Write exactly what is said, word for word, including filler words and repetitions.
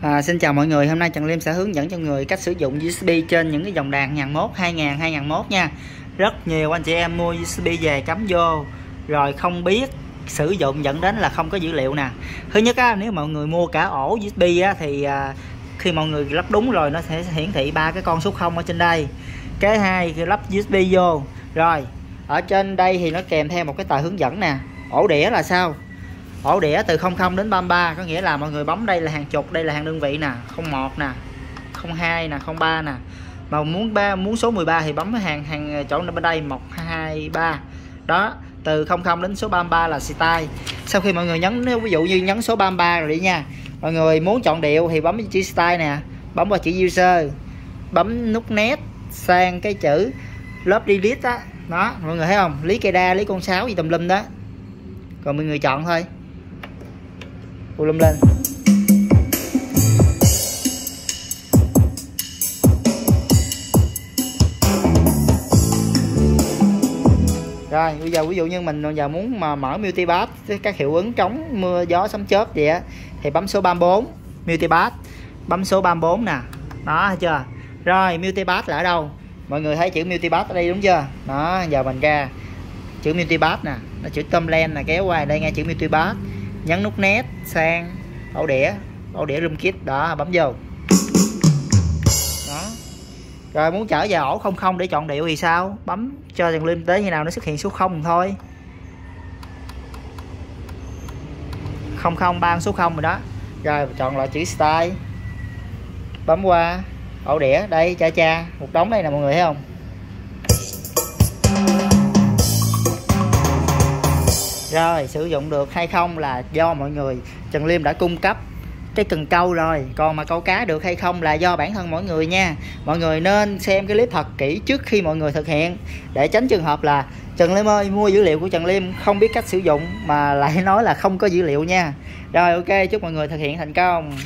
À, xin chào mọi người, hôm nay Trần Liêm sẽ hướng dẫn cho người cách sử dụng u ét bê trên những cái dòng đàn một nghìn mốt, hai nghìn, hai nghìn mốt nha. Rất nhiều anh chị em mua u ét bê về cắm vô rồi không biết sử dụng dẫn đến là không có dữ liệu nè. Thứ nhất á, nếu mọi người mua cả ổ u ét bê á, thì à, khi mọi người lắp đúng rồi nó sẽ hiển thị ba cái con số không ở trên đây. Cái hai khi lắp u ét bê vô rồi ở trên đây thì nó kèm theo một cái tờ hướng dẫn nè. Ổ đĩa là sao? Ổ đĩa từ không không đến ba mươi ba, có nghĩa là mọi người bấm đây là hàng chục, đây là hàng đơn vị nè, không một nè, không hai nè, không ba nè. Mà muốn ba muốn số mười ba thì bấm hàng hàng chỗ bên đây một hai ba. Đó, từ không không đến số ba mươi ba là style. Sau khi mọi người nhấn, nếu ví dụ như nhấn số ba mươi ba rồi đi nha. Mọi người muốn chọn điệu thì bấm chữ style nè, bấm vào chữ user, bấm nút nét sang cái chữ lớp delete đó. Đó, mọi người thấy không? Lý cây đa, lý con sáu gì tùm lum đó. Còn mọi người chọn thôi. Volume lên. Rồi bây giờ ví dụ như mình giờ muốn mà mở multipath các hiệu ứng chống mưa gió sấm chớp vậy á thì bấm số ba mươi bốn multipath, bấm số ba mươi bốn nè. Đó, thấy chưa? Rồi multipath là ở đâu? Mọi người thấy chữ multipath ở đây đúng chưa? Đó, giờ mình ra chữ multipath nè, nó chữ thumbnail nè, kéo qua đây nghe chữ multipath, nhấn nút nét sang ổ đĩa, ổ đĩa room kit đó, bấm vô. Đó. Rồi muốn trở về ổ không không để chọn điệu thì sao? Bấm cho Trần Liêm tới khi nào nó xuất hiện số không thôi. không không ba số không rồi đó. Rồi chọn loại chữ style. Bấm qua ổ đĩa, đây cha cha, một đống đây nè mọi người thấy không? Rồi sử dụng được hay không là do mọi người Trần Liêm đã cung cấp cái cần câu rồi, còn mà câu cá được hay không là do bản thân mọi người nha. Mọi người nên xem cái clip thật kỹ trước khi mọi người thực hiện, để tránh trường hợp là Trần Liêm ơi mua dữ liệu của Trần Liêm không biết cách sử dụng mà lại nói là không có dữ liệu nha. Rồi ok, chúc mọi người thực hiện thành công.